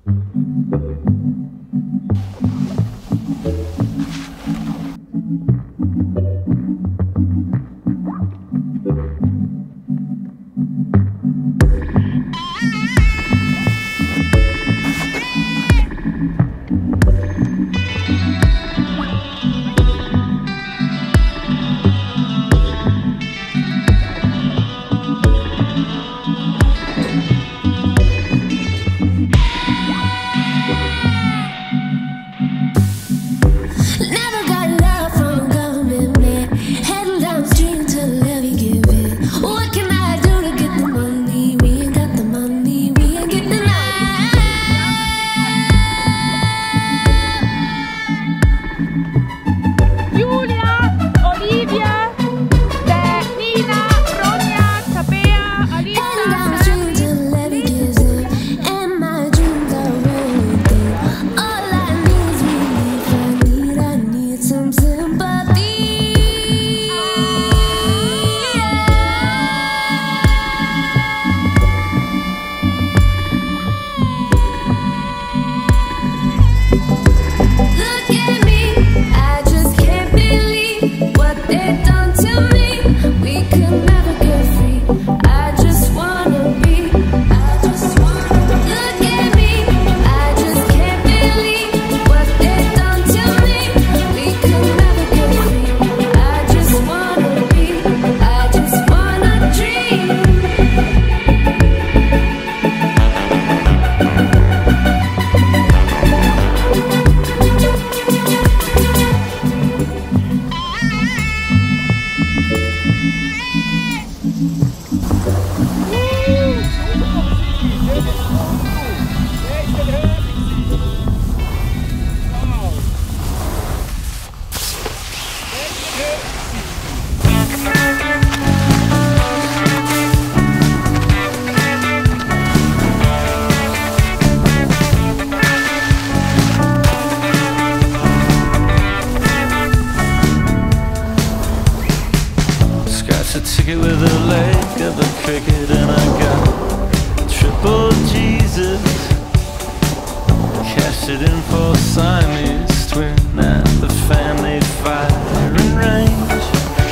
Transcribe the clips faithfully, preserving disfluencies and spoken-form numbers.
A ticket with a leg of a cricket and I got triple Jesus. Cashed it in for Siamese twin and the family firing range.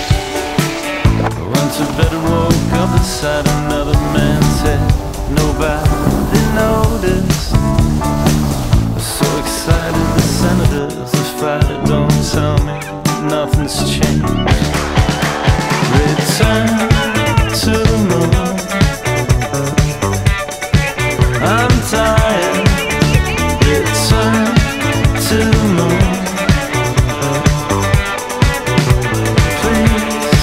I went to bed and woke up beside another man's head. Nobody noticed. I was so excited the senators, the fighter don't tell me nothing's changed. Return to the moon. I'm tired. Return to the moon. Please.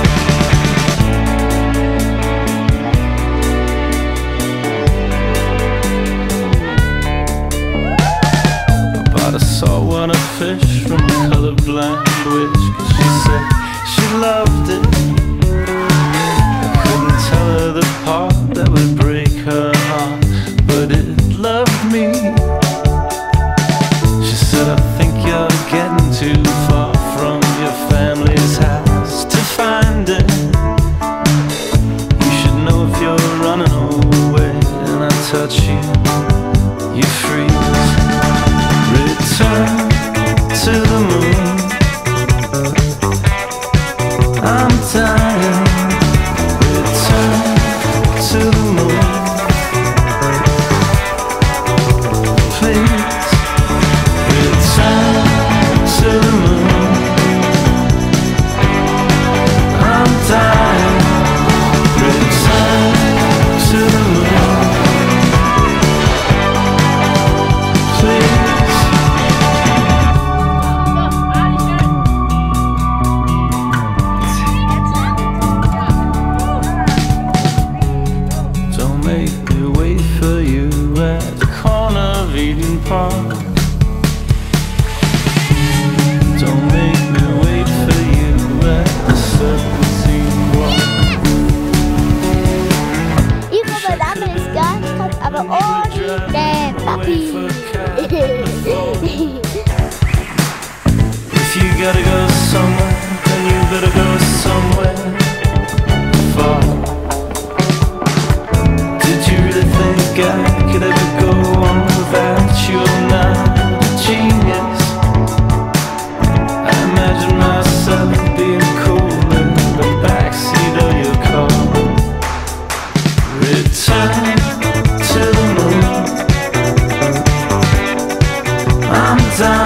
I bought a saltwater fish from a colorblind witch, 'cause she said she loved it. Tell her the part that would break her heart, but it loved me. She said, I think you're getting too far from your family's house to find it. You should know if you're running away and I touch you, you freeze. Return to the moon. I'm tired. To the moon, please. Return to the moon. I'm tired. Return to the moon, please. Make me wait for you at the corner of Eden Park. Don't make me wait for you at the Serpentine Walk. Ich habe einen anderen Gast, aber ohne den Papi. If you gotta go somewhere, then you better go somewhere far. Did you really think I could ever go on without time.